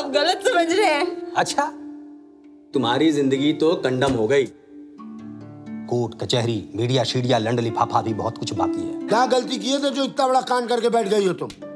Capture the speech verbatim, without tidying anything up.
आप गलत समझ रहे हैं। अच्छा, तुम्हारी जिंदगी तो कंडम हो गई। कोर्ट कचहरी मीडिया शीडिया लंड लिफाफा भी बहुत कुछ बाकी है। क्या गलती की है तो जो इतना बड़ा कांड करके बैठ गई हो तुम?